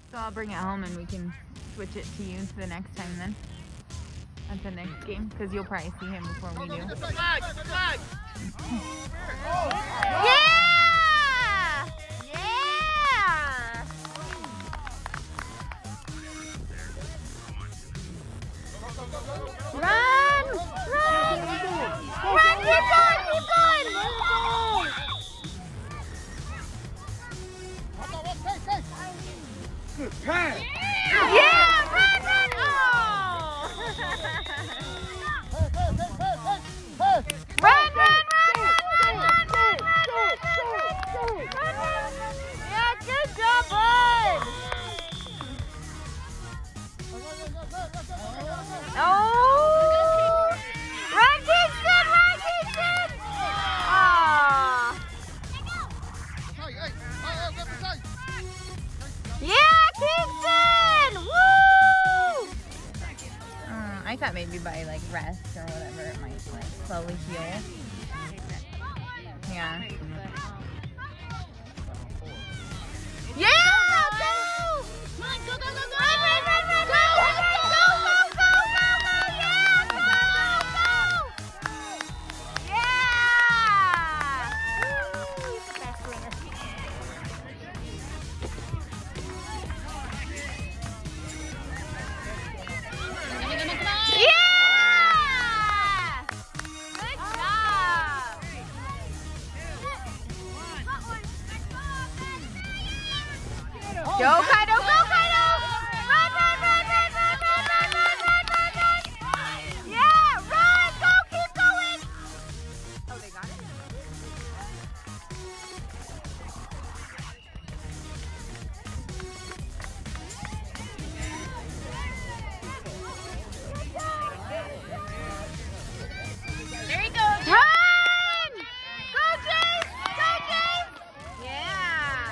So I'll bring it home and we can switch it to you the next time then. At the next game, because you'll probably see him before we do. Yeah! Run! Run! Run! Keep going! Keep going! Yeah! Run! Run! Oh! Run! Run! Run! Run! Run! Run! Run! Yeah, good job, bud! Oh! Run, Kingston! Run, Kingston! Aw! Yeah, Kingston! Woo! I thought maybe by like rest or whatever it might like slowly heal. Yeah. Yeah! Go! Come on, go, go, go, go! Run, run, run, run! Go, go, go, go, go, go! Yeah! Go, go, go! Yeah! He's the best winner. Yeah! Good job! Go, Kaido! Go, Kaido! Run, run, run, run, run, run, run, run, run, run, run! Yeah, run! Go, keep going! Oh, they got it? There he goes! Run! Go, Jace! Go, Jace! Yeah!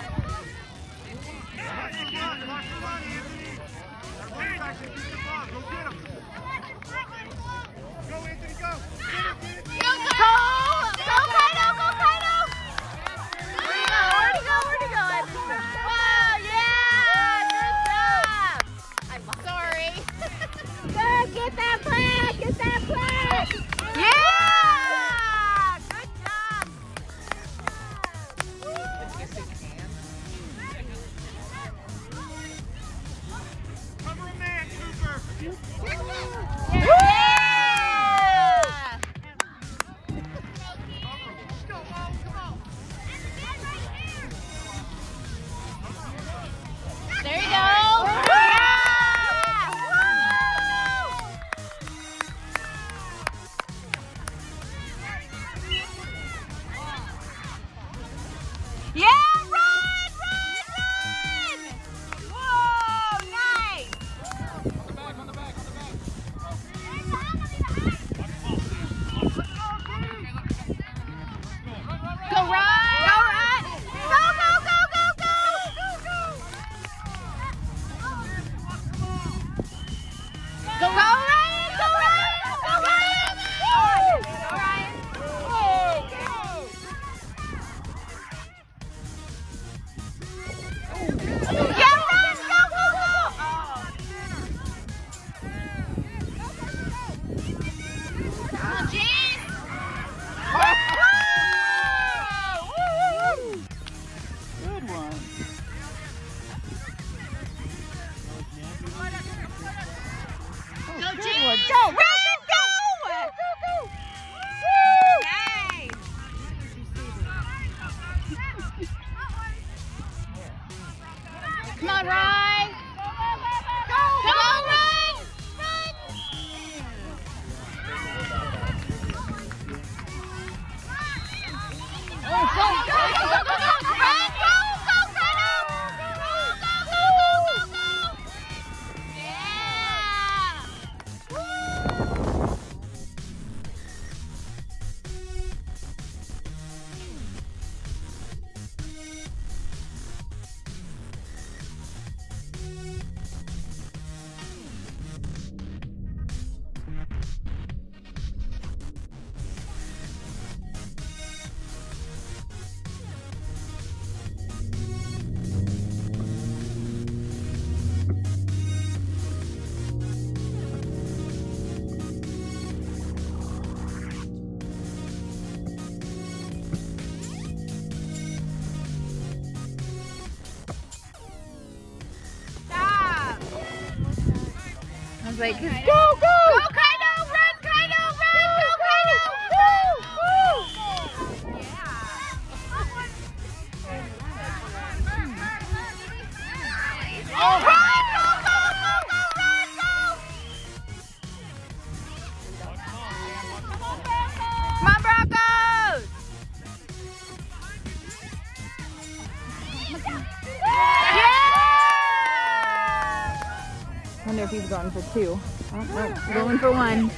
Go, Kaido! Go, Kaido! Where'd he go? Where'd he go? Wow, yeah! Good job! I'm sorry. Good, get that flag! Get that flag! Yeah! Good job! There you go. Yeah! Run! Run! Run! Whoa! Nice! Go run! Go run! Go, go, go, go, go! Go Ryan! Go Ryan! Go Ryan! Go Ryan! Yeah, run! Go, go, go! Come on, James! Good one. Go, Good James! one. Go, Run! Go! Go, go! Woo! Nice! Come on, Ryan! Go, Ryan! Run! Go, go, go, go, go, go! Run! Go, go, Kaido! Go, go, go, go, go! Yeah! He's like, go, go! Go, Kaido! Run, Kaido! Run! Go, Kaido! Run! Go, go, go, go, run, go! Come on, Broncos! I wonder if he's going for two. Oh, no, going for one.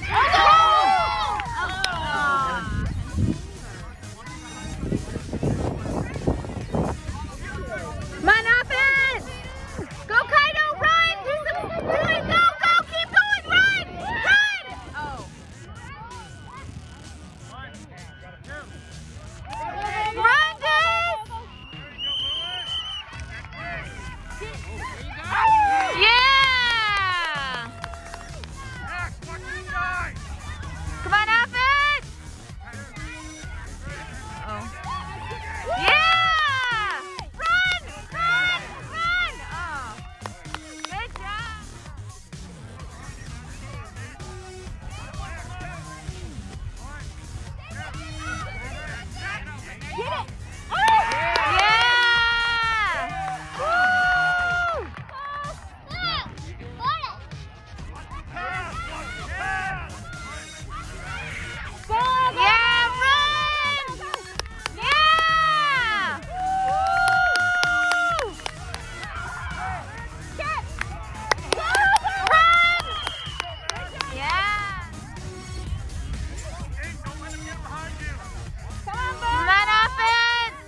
Come on, offense! Go, Kaido, run! Do it, go, go, keep going, run! Run! Oh. Run, Dave! Yeah! Come on, offense! Oh. Yeah! Run! Run! Run! Oh. Good job! Get it! Yeah! Woo! Yeah, run! Yeah! Woo! Run! Yeah! Come on, offense!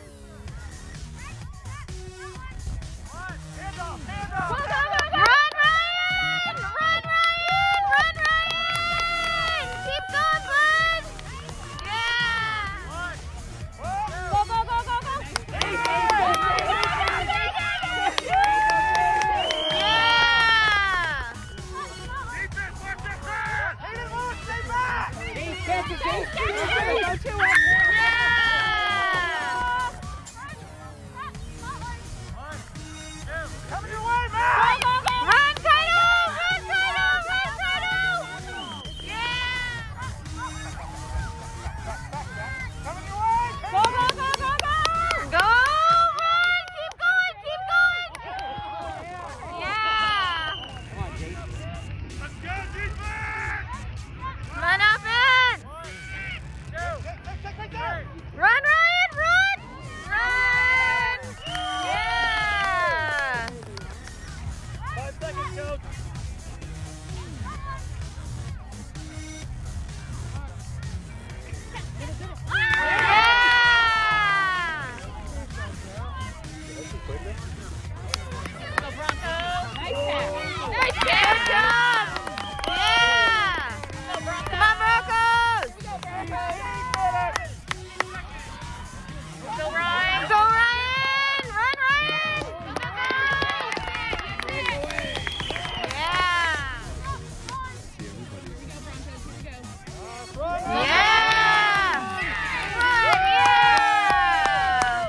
Run, Ryan! Run, Ryan! Run, Ryan! Keep going, bud! Yeah! Go, go, go, go, go! Coming your way, man! Run, Kaido! Run, Kaido! Run, Kaido! Yeah! Coming your way! Go, go, go, go, go! Go! Run! Keep going! Keep going! Yeah! Let's go, defense! Come on, offense! Run, Ryan! Run! Run! Yeah! 5 seconds, coach. Yeah! Nice catch! Good job! Yeah! Come on, Broncos! Go, Ryan! Go, Ryan! Run, Ryan! Yeah! Yeah! Run, yeah!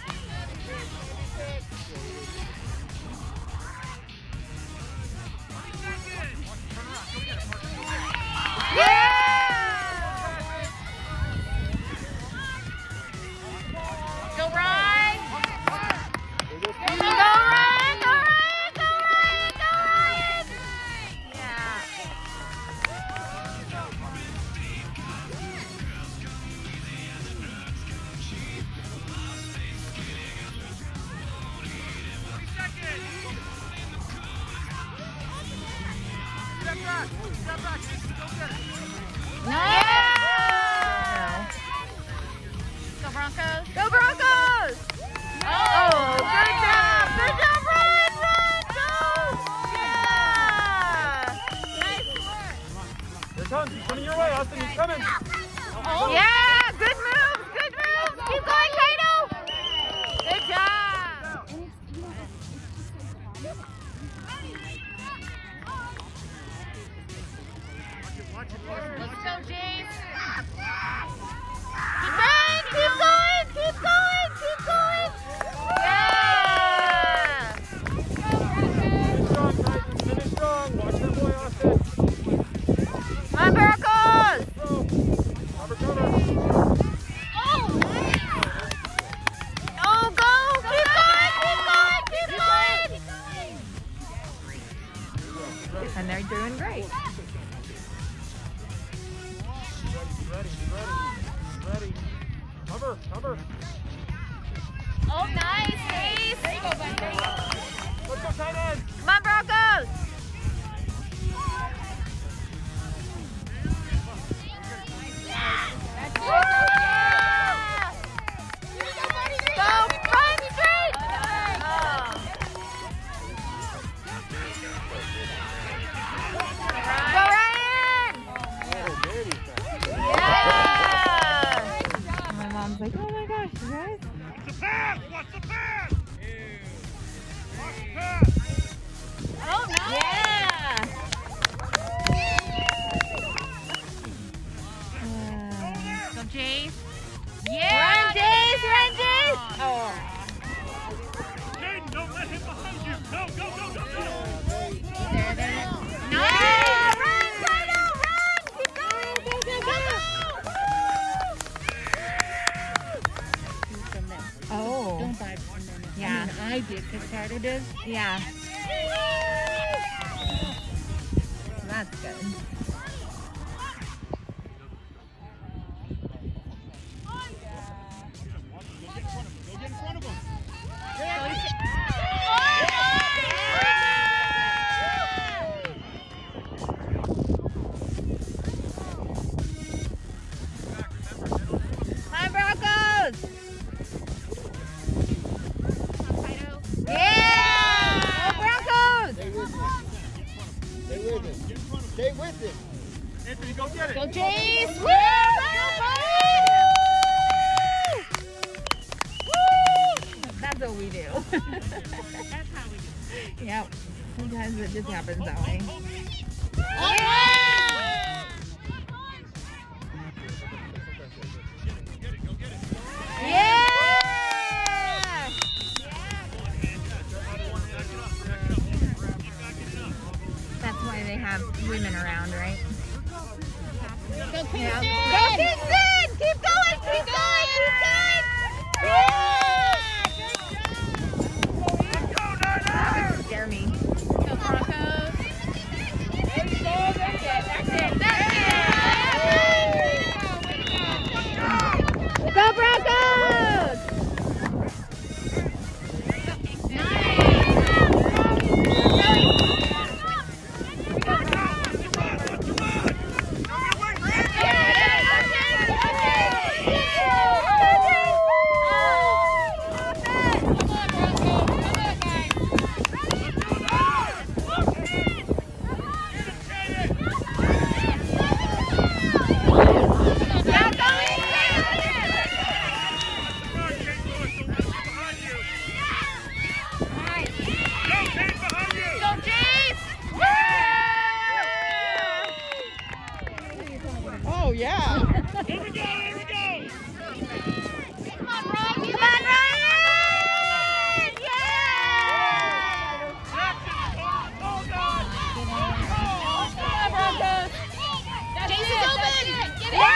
Go, Ryan! Go, Ryan! Go, Ryan! Go, Ryan! Go, Ryan! Yeah. Step back. Go get it. No! Yeah! Go Broncos! Go, Broncos! Oh, good job! Good job, Ryan! Run! Go! Yeah! Nice work! Here it comes. He's coming your way, Austin. He's coming. Yeah! Good moves! Good moves! Keep going, Kaido! Good job! Let's go, James! Keep going! Keep going! Keep going! Keep going! Yeah! Finish strong, Titans. Finish strong. Watch your boy, Austin. And they're doing great. Ready. Cover. Oh, nice, Chase. There you go, buddy. There you go. Let's go, tight end. Come on, Broncos! Like, oh my gosh, you guys. Watch the pass! Watch the pass! Watch the pass! Oh, nice. Yeah. Go, Chase. Run, Jace! Run, Jace! Oh. Jaden, don't let him behind you! Go! There. Yeah! Nice. Run, Fido! Run! Keep going! Go! Oh. Don't dive from them. Yeah. I mean, I did because Carter did. Yeah. That's good. Go get in front of him! Hi, Broncos! Yeah! Go Broncos! Stay with it. Anthony, go get it! Go, Chase. Woo! That's what we do. That's how we do. Yep. Sometimes it just happens that way. Yeah! That's why they have women around, right? Go, Kingston. Yeah. Go Kingston! Keep going! Keep going! Keep going! Scare me. Go, Broncos. Go Broncos! Oh, yeah. Here we go! Come on, Ryan! Yeah! Chase is open. Get it.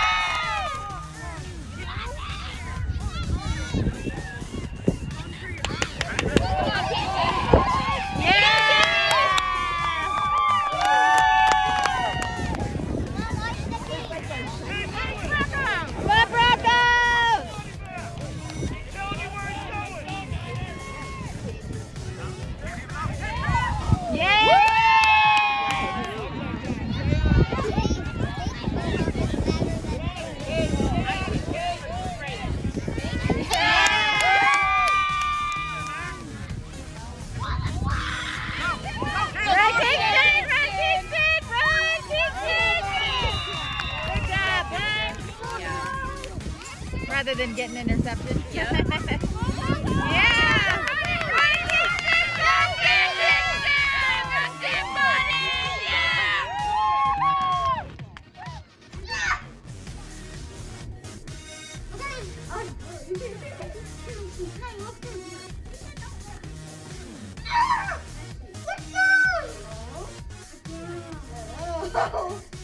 Rather than getting intercepted. Yeah. Yeah. Oh!